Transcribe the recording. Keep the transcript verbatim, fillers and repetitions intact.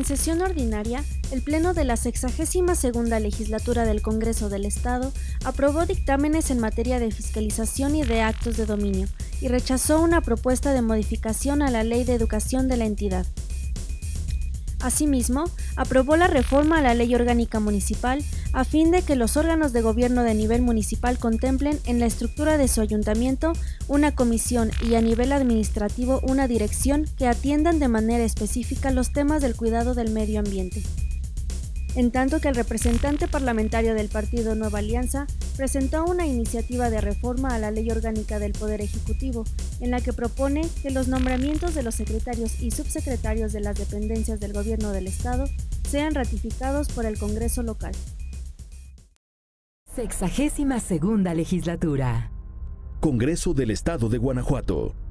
En sesión ordinaria, el Pleno de la sexagésima segunda Legislatura del Congreso del Estado aprobó dictámenes en materia de fiscalización y de actos de dominio y rechazó una propuesta de modificación a la Ley de Educación de la entidad. Asimismo, aprobó la reforma a la Ley Orgánica Municipal a fin de que los órganos de gobierno de nivel municipal contemplen en la estructura de su ayuntamiento una comisión y a nivel administrativo una dirección que atiendan de manera específica los temas del cuidado del medio ambiente. En tanto que el representante parlamentario del partido Nueva Alianza presentó una iniciativa de reforma a la Ley Orgánica del Poder Ejecutivo, en la que propone que los nombramientos de los secretarios y subsecretarios de las dependencias del Gobierno del Estado sean ratificados por el Congreso local. Sexagésima segunda Legislatura. Congreso del Estado de Guanajuato.